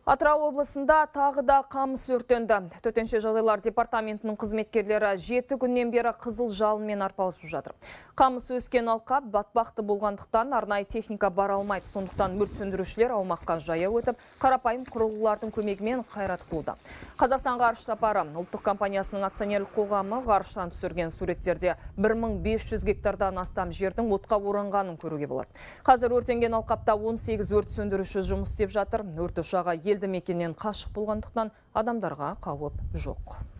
Атырау облысында тағы да қамыс өртенді. Төтенше жағдайлар департаментінің қызметкерлері 7 күннен бері қызыл жалынмен арпалысып жатыр. Қамыс өскен алқап батпақты болғандықтан арнайы техника бара алмайды. Сондықтан өрт сөндірушілер аумаққа жаяу өтіп, қарапайым құрылғылардың көмегімен қайрат қылуда. Қазақстан ғарыш сапары ұлттық компаниясының акционерлік қоғамы ғарыштан түсірген суреттерде 1500 гектардан астам жердің отқа оранғанын көруге болады. Қазір өртенген алқапта 18 өрт сөндіруші жұмыс істеп жатыр. Өрт ошағы елді мекеннен қашық болғандықтан адамдарға қауіп жоқ.